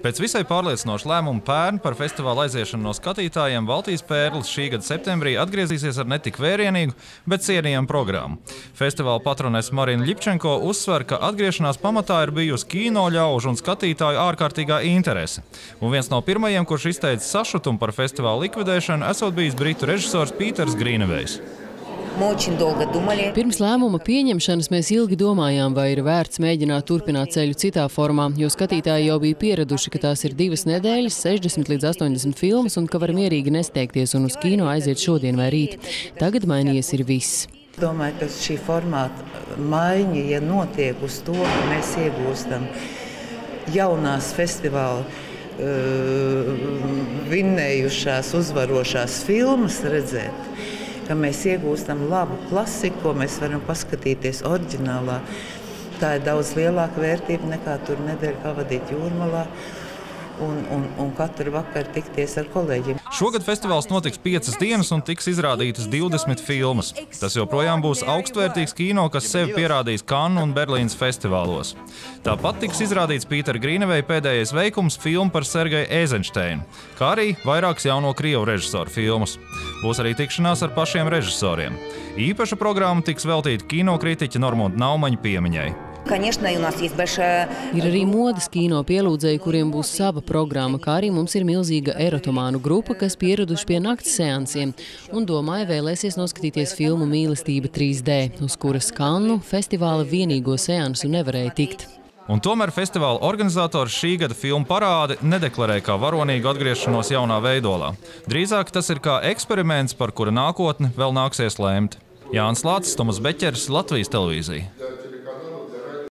Pēc visai pārliecinoša lēmuma pērn par festivāla aiziešanu no skatītājiem Baltijas pērlis šī gada septembrī atgriezīsies ar ne tik vērienīgu, bet cienījamu programmu. Festivāla patronese Marina Ļipčenko uzsver, ka atgriešanās pamatā ir bijusi kino ļaužu un skatītāju ārkārtīgā interese. Un viens no pirmajiem, kurš izteica sašutumu par festivāla likvidēšanu, esot bijis britu režisors Pīters Grīnevejs. Pirms lēmuma pieņemšanas mēs ilgi domājām, vai ir vērts mēģināt turpināt ceļu citā formā, jo skatītāji jau bija pieraduši, ka tās ir 2 nedēļas, 60 līdz 80 filmas un ka var mierīgi nesteigties un uz kino aiziet šodien vai rīt. Tagad mainījies ir viss. Domāju, ka šī formāta maiņa, ja notiek uz to, ka mēs iegūstam jaunās festivāla vinnējušās, uzvarošās filmas redzēt, ka mēs iegūstam labu klasiku, ko mēs varam paskatīties oriģinālā. Tā ir daudz lielāka vērtība nekā tur nedēļu pavadīt Jūrmalā un katru vakaru tikties ar kolēģiem. Šogad festivāls notiks 5 dienas un tiks izrādītas 20 filmas. Tas joprojām būs augstvērtīgs kino, kas sevi pierādīs Kannu un Berlīnas festivālos. Tāpat tiks izrādīts Pītera Grīneveja pēdējais veikums filma par Sergeju Eizenšteinu, kā arī vairākas jauno krievu režisoru filmas. Būs arī tikšanās ar pašiem režisoriem. Īpaša programma tiks veltīta kinokritiķa Normunda Naumaņa piemiņai. Ir arī modes kino pielūdzēji, kuriem būs sava programma, kā arī mums ir milzīga erotomānu grupa, kas pieraduši pie nakts seansiem un domāja vēlēsies noskatīties filmu Mīlestība 3D, uz kuras Kannu festivāla vienīgo seansu nevarēja tikt. Un tomēr festivāla organizators šī gada filmu parādi nedeklarē kā varonīgu atgriešanos jaunā veidolā. Drīzāk tas ir kā eksperiments, par kura nākotni vēl nāksies lēmt. Jānis Lācis, Tomas Beķers, Latvijas televīzija.